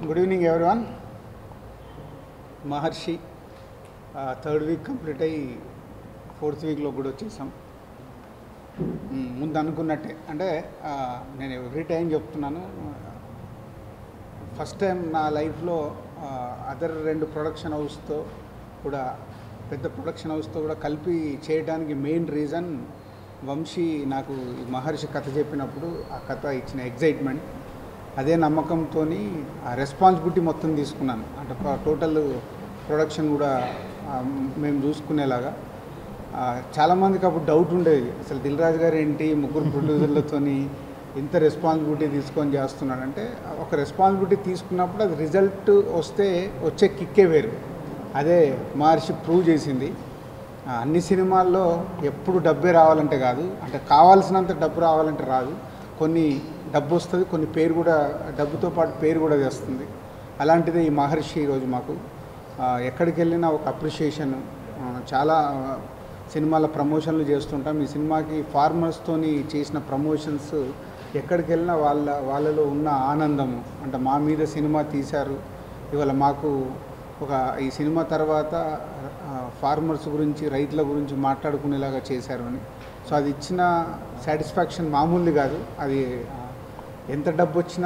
Good evening everyone. Maharshi third week complete అయ్యి fourth వీక్లో కూడా వచ్చేసాం. ముందు అనుకున్నట్టే అంటే నేను ఎవ్రీ టైం చెప్తున్నాను, ఫస్ట్ టైం నా లైఫ్లో అదర్ రెండు ప్రొడక్షన్ హౌస్తో కూడా పెద్ద ప్రొడక్షన్ హౌస్తో కూడా కలిపి చేయడానికి మెయిన్ రీజన్ వంశీ నాకు ఈ మహర్షి కథ చెప్పినప్పుడు ఆ కథ ఇచ్చిన ఎగ్జైట్మెంట్, అదే నమ్మకంతో ఆ రెస్పాన్సిబిలిటీ మొత్తం తీసుకున్నాను. అంటే టోటల్ ప్రొడక్షన్ కూడా మేము చూసుకునేలాగా. చాలామందికి అప్పుడు డౌట్ ఉండేది, అసలు దిల్ రాజు గారు ఏంటి ముగ్గురు ప్రొడ్యూసర్లతో ఇంత రెస్పాన్సిబిలిటీ తీసుకొని చేస్తున్నాడంటే, ఒక రెస్పాన్సిబిలిటీ తీసుకున్నప్పుడు అది రిజల్ట్ వస్తే వచ్చే కిక్కే వేరు. అదే మహర్షి ప్రూవ్ చేసింది. అన్ని సినిమాల్లో ఎప్పుడు డబ్బే రావాలంటే కాదు, అంటే కావాల్సినంత డబ్బు రావాలంటే రాదు. కొన్ని డబ్బు వస్తుంది, కొన్ని పేరు కూడా, డబ్బుతో పాటు పేరు కూడా తెస్తుంది. అలాంటిదే ఈ మహర్షి ఈరోజు మాకు ఎక్కడికి వెళ్ళినా ఒక అప్రిషియేషన్. చాలా సినిమాల ప్రమోషన్లు చేస్తుంటాం. ఈ సినిమాకి ఫార్మర్స్తోని చేసిన ప్రమోషన్స్ ఎక్కడికి వెళ్ళినా వాళ్ళలో ఉన్న ఆనందము, అంటే మా మీద సినిమా తీశారు, ఇవాళ మాకు ఒక ఈ సినిమా తర్వాత ఫార్మర్స్ గురించి, రైతుల గురించి మాట్లాడుకునేలాగా చేశారు అని. సో అది ఇచ్చిన సాటిస్ఫాక్షన్ మామూలుది కాదు. అది ఎంత డబ్బు వచ్చినా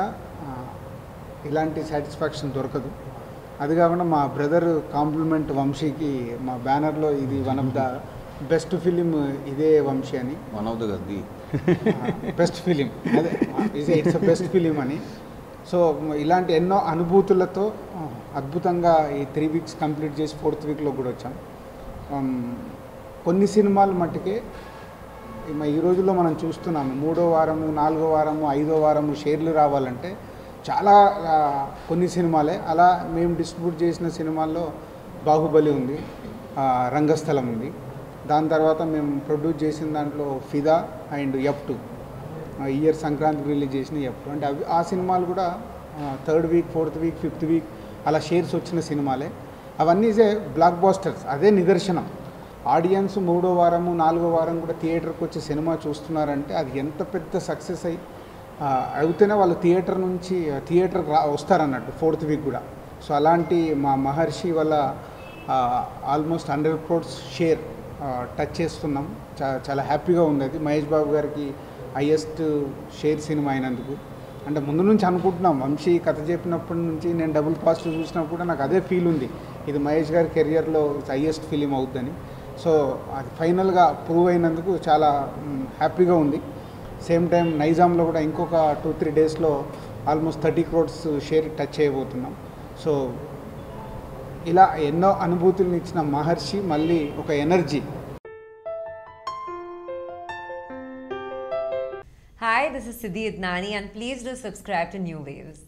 ఇలాంటి సాటిస్ఫాక్షన్ దొరకదు. అది కాకుండా మా బ్రదర్ కాంప్లిమెంట్ వంశీకి, మా బ్యానర్లో ఇది one of the best film ఇదే వంశీ అని, వన్ ఆఫ్ ద గది బెస్ట్ ఫిలిం, అదే ఇట్స్ బెస్ట్ ఫిలిం అని. సో ఇలాంటి ఎన్నో అనుభూతులతో అద్భుతంగా ఈ 3 వీక్స్ కంప్లీట్ చేసి 4th వీక్లో కూడా వచ్చాం. కొన్ని సినిమాలు మట్టుకే ఈ రోజుల్లో మనం చూస్తున్నాము, 3వ వారము, 4వ వారము, 5వ వారము షేర్లు రావాలంటే చాలా కొన్ని సినిమాలే. అలా మేము డిస్ట్రిబ్యూట్ చేసిన సినిమాల్లో బాహుబలి ఉంది, రంగస్థలం ఉంది. దాని తర్వాత మేము ప్రొడ్యూస్ చేసిన దాంట్లో ఫిదా అండ్ F2, ఇయర్ సంక్రాంతికి రిలీజ్ చేసిన F2. అంటే అవి ఆ సినిమాలు కూడా 3rd వీక్, 4th వీక్, 5th వీక్ అలా షేర్స్ వచ్చిన సినిమాలే. అవన్నీ బ్లాక్ బాస్టర్స్. అదే నిదర్శనం. ఆడియన్స్ 3వ వారము, 4వ వారం కూడా థియేటర్కి వచ్చి సినిమా చూస్తున్నారంటే అది ఎంత పెద్ద సక్సెస్ అయితేనే వాళ్ళు థియేటర్కి వస్తారన్నట్టు 4th వీక్ కూడా. సో అలాంటి మా మహర్షి వల్ల ఆల్మోస్ట్ 100 crores షేర్ టచ్ చేస్తున్నాం. చాలా హ్యాపీగా ఉంది. అది మహేష్ బాబు గారికి హైయెస్ట్ షేర్ సినిమా అయినందుకు. అంటే ముందు నుంచి అనుకుంటున్నాం, వంశీ కథ చెప్పినప్పటి నుంచి నేను డబుల్ పాజిటివ్ చూసినప్పుడు కూడా నాకు అదే ఫీల్ ఉంది, ఇది మహేష్ గారి కెరియర్లో హైయెస్ట్ ఫిలిం అవుతుందని. సో అది ఫైనల్గా ప్రూవ్ అయినందుకు చాలా హ్యాపీగా ఉంది. సేమ్ టైం నైజాంలో కూడా ఇంకొక 2-3 డేస్లో ఆల్మోస్ట్ 30 crores షేర్ టచ్ చేయబోతున్నాం. సో ఇలా ఎన్నో అనుభూతులను ఇచ్చిన మహర్షి మళ్ళీ ఒక energy. Hi, this is Siddhi Idnani and please do subscribe to New Waves.